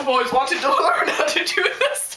I've always wanted to learn how to do this.